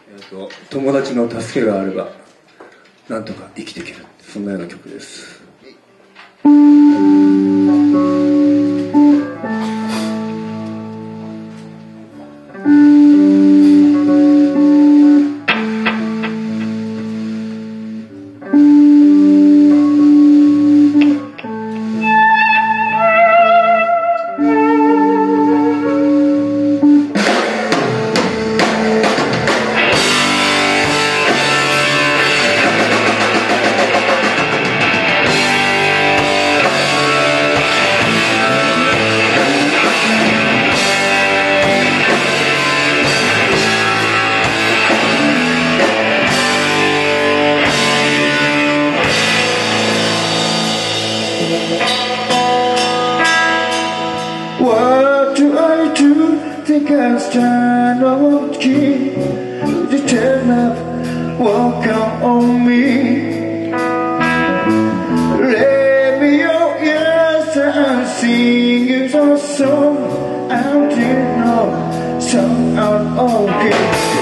友達の助けがあればなんとか生きていける、そんなような曲です。What do I do? Think I stand on the key. You turn up, walk out on me. Let me your ears and sing you a song. I didn't know, song out of key.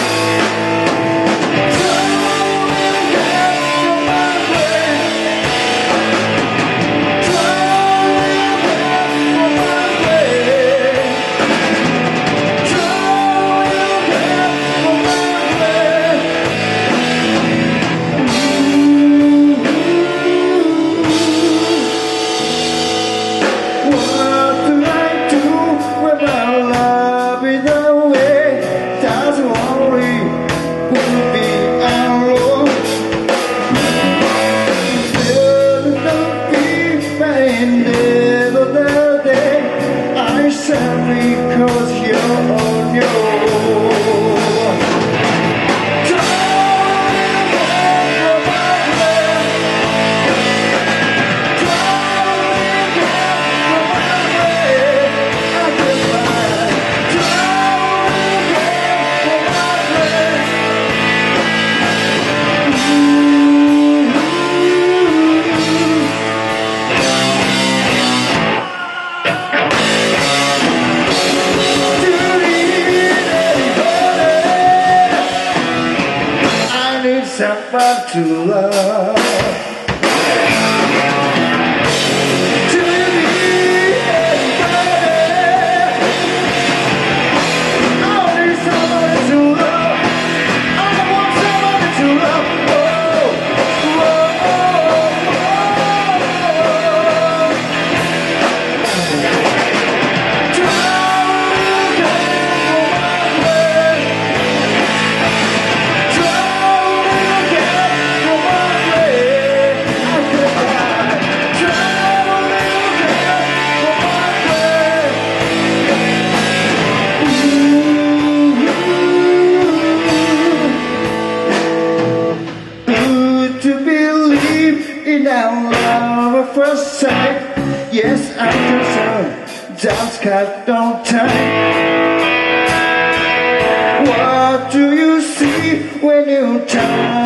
Because you're on your own. Someone to love. In our love at first sight, yes, I can so just cut on time. What do you see when you turn?